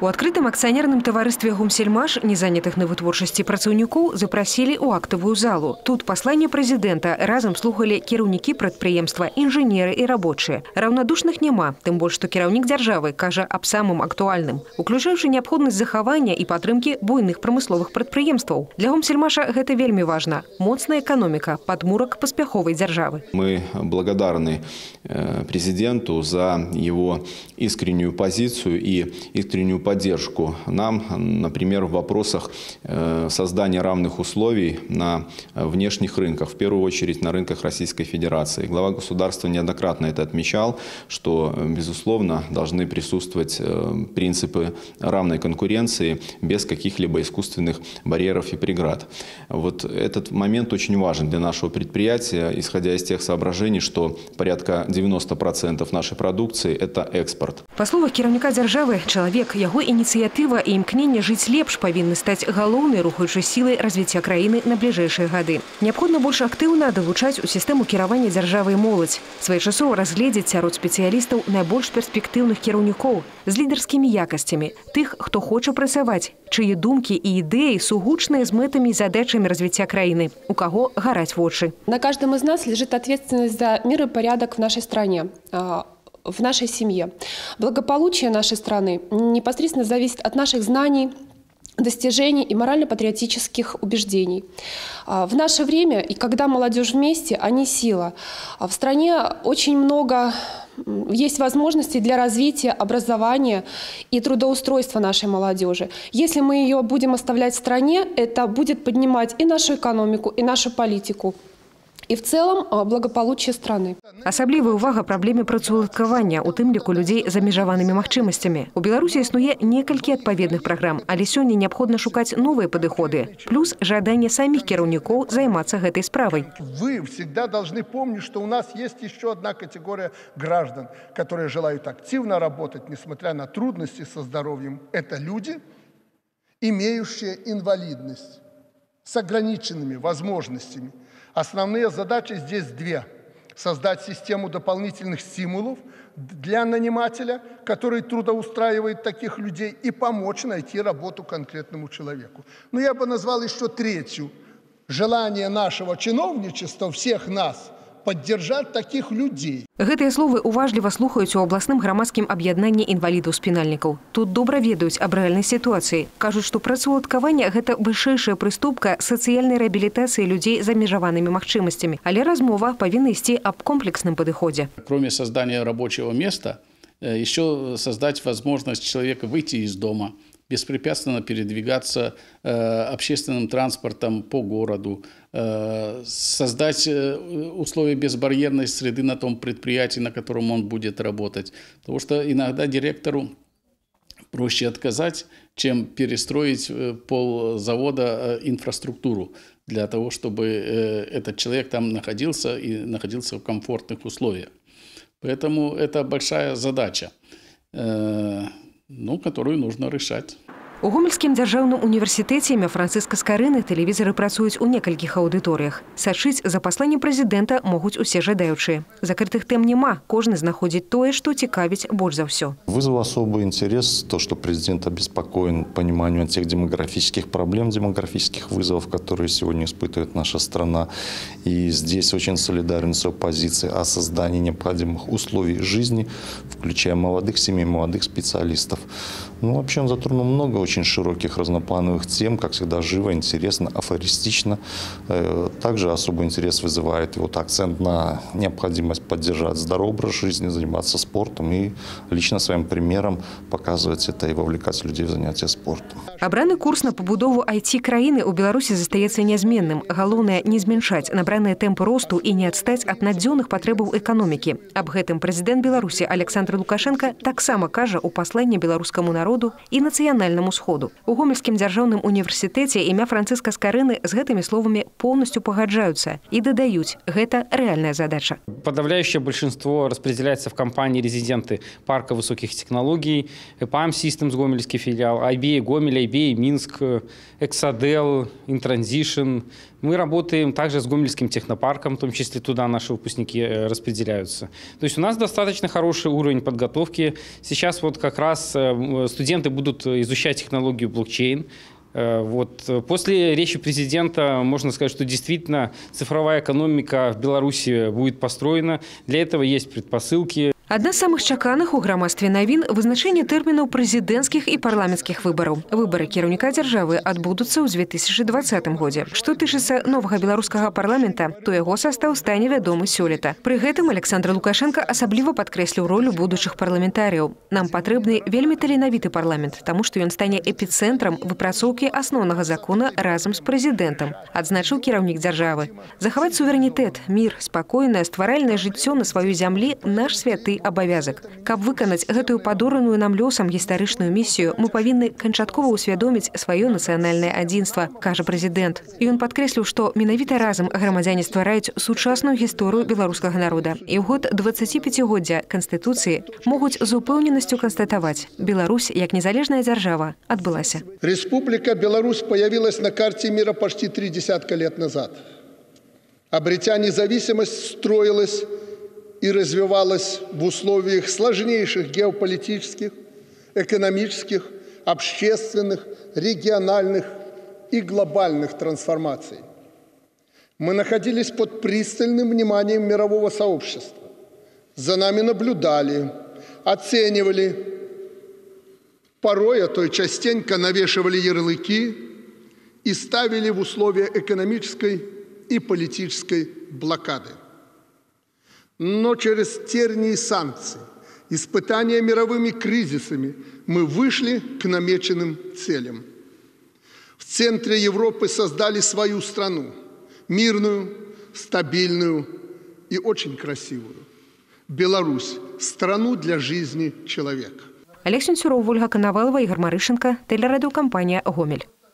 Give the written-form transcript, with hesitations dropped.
У адкрытым акцыянерным таварыстве «Гомсельмаш» незанятых на вытворчасці працаўнікоў запрасілі ў актавую залу. Тут пасланне прэзідэнта разам слухалі кіраўнікі прадпрыемства, інжынеры і рабочыя. Раўнадушных няма, тым больш, што кіраўнік дзяржавы кажа аб самым актуальным, уключаючы неабходнасць захавання і падтрымкі буйных прамысловых прадпрыемстваў. Для «Гомсельмаша» гэта вельмі важна. Моцная эканоміка, падмурак паспяховай дзяржавы. Мы благодарны президенту за его искреннюю позицию и искреннюю поддержку нам, например, в вопросах создания равных условий на внешних рынках, в первую очередь на рынках Российской Федерации. Глава государства неоднократно это отмечал, что, безусловно, должны присутствовать принципы равной конкуренции без каких-либо искусственных барьеров и преград. Вот этот момент очень важен для нашего предприятия, исходя из тех соображений, что порядка 90% нашей продукции – это экспорт. Па словах кіраўніка дзяржавы, чалавек, яго ініцыятыва і імкненне жыць лепш павінны стаць галоўнай рухаючай сілай развіцця краіны на бліжэйшыя гады. Неабходна больш актыўна далучаць у сістэму кіравання дзяржавай моладзь, своечасова разгледзець сярод спецыялістаў найбольш перспектыўных кіраўнікоў з лідарскімі якасцямі, тых, хто хоча працаваць, чые думкі і ідэі сугучныя з мэтамі і задачамі развіцця краіны, у каго гараць вочы. На каждом из нас лежит ответственность за мир и порядок в нашей стране, в нашей семье. Благополучие нашей страны непосредственно зависит от наших знаний, достижений и морально-патриотических убеждений. В наше время, и когда молодежь вместе, они сила. В стране очень много есть возможностей для развития образования и трудоустройства нашей молодежи. Если мы ее будем оставлять в стране, это будет поднимать и нашу экономику, и нашу политику. І в цэлым благополучие страны. Асаблівая ўвага праблеме працаўладкавання, у тым ліку людзей з абмежаванымі магчымасцямі. У Беларусі існуе некалькі адпаведных праграм, але сёння неабходна шукаць новыя падыходы. Плюс жаданне самих кіраўнікоў займацца гэтай справай. Вы всегда должны помнить, что у нас есть еще одна категория граждан, которые желают активно работать, несмотря на трудности со здоровьем. Это люди, имеющие инвалидность, с ограниченными возможностями. Основные задачи здесь две. Создать систему дополнительных стимулов для нанимателя, который трудоустраивает таких людей, и помочь найти работу конкретному человеку. Но я бы назвал еще третью. Желание нашего чиновничества, всех нас, поддержать таких людей. Гэтыя словы уважліва слухаюць у абласным грамадскім аб'яднанні інвалідаў-спінальнікаў. Тут добра ведаюць аб рэальнай сітуацыі. Кажуць, што працаўладкаванне – гэта вышэйшая прыступка сацыяльнай рэабілітацыі людзей з абмежаванымі магчымасцямі. Але размова павінна ісці аб комплексным падыходзе. Кроме создания рабочего места, еще создать возможность человека выйти из дома, беспрепятственно передвигаться общественным транспортом по городу, создать условия безбарьерной среды на том предприятии, на котором он будет работать. Потому что иногда директору проще отказать, чем перестроить ползавода инфраструктуру для того, чтобы этот человек там находился и находился в комфортных условиях. Поэтому это большая задача, которую нужно решать. У Гомельскім дзяржаўным універсітэце імя Францыска Скарыны тэлевізары працуюць у некалькіх аўдыторыях. Сачыць за пасланнем прэзідэнта могуць усе жадаючыя. Закрытых тэм няма, кожны знаходзіць тое, што цікавіць больш за ўсё. Вызвал особый интерес то, что президент обеспокоен пониманием тех демографических проблем, демографических вызовов, которые сегодня испытывает наша страна. И здесь очень солидарен с оппозицией о создании необходимых условий жизни, включая молодых семей, молодых специалистов. Вообще он затронул много очень широких разноплановых тем, как всегда живо, интересно, афористично. Также особый интерес вызывает вот акцент на необходимость поддержать здоровый образ жизни, заниматься спортом и лично своим примером показывать это и вовлекать людей в занятия спортом. Абраны курс на пабудову IT-краіны ў Беларусі застаецца нязменным. Галоўнае не зменшаць набраныя тэмпы росту і не адстаць ад надзённых патрэбаў эканомікі. Аб гэтым прэзідэнт Беларусі Александр Лукашенко таксама кажа ў пасланні беларускаму народу і нацыянальнаму сходу. У Гомельскім дзяржаўным універсітэце імя Францыска Скарыны з гэтымі словамі полностью пагаджаюцца і дадаюць, гэта рэальная задача. Подавляющее большинство распределяется в компании резиденты парка высоких технологий, EPAM Systems, гомельский филиал, IBA Гомель, IBA Минск, Exadel, Intransition. Мы работаем также с Гомельским технопарком, в том числе туда наши выпускники распределяются. То есть у нас достаточно хороший уровень подготовки. Сейчас вот как раз студенты будут изучать технологию блокчейн. Вот. После речи президента можно сказать, что действительно цифровая экономика в Беларуси будет построена. Для этого есть предпосылки. Адна з самых чаканых у грамадстве навін – вызначэнне тэрмінаў прэзідэнцкіх і парламенцкіх выбараў. Выбары кіраўніка дзяржавы адбудуцца ў 2020 годзе. Што тычыцца новага беларускага парламента, то яго састаў стане вядомы сёлета. Пры гэтым Александр Лукашенко асабліва падкрэсліў ролю будучых парламентарыяў. Нам патрэбны вельмі таленавіты парламент, таму што ён стане эпіцэнтрам выпрацоўкі асноўнага закона разам з прэзідэнтам, адзначыў кіраўнік дзяржавы. Захаваць суверэнітэт, мір, спакойнае, стваральнае жыццё на сваёй зямлі – наш святы абавязак. Каб выканаць гэтую падораную нам лёсам гістарычную місію, мы павінны канчаткова ўсвядоміць сваё нацыянальнае адзінства, кажа прэзідэнт. І ён падкрэсліў, што менавіта разам грамадзяне ствараюць сучасную гісторыю беларускага народа. І ў год 25-годдзя Канстытуцыі могуць з упэўненасцю канстатаваць: Беларусь, як незалежная дзяржава, адбылася. Республика Беларусь появилась на карте мира почти 3 десятка лет назад. Обретя независимость, строилась и развивалась в условиях сложнейших геополитических, экономических, общественных, региональных и глобальных трансформаций. Мы находились под пристальным вниманием мирового сообщества. За нами наблюдали, оценивали, порой, а то и частенько навешивали ярлыки и ставили в условия экономической и политической блокады. Но через тернии санкций, испытания мировыми кризисами мы вышли к намеченным целям. В центре Европы создали свою страну, мирную, стабильную и очень красивую. Беларусь – страну для жизни человека. Олег Сенцюров, Ольга Коновалова, Игорь Марышенко, телерадиокомпания «Гомель».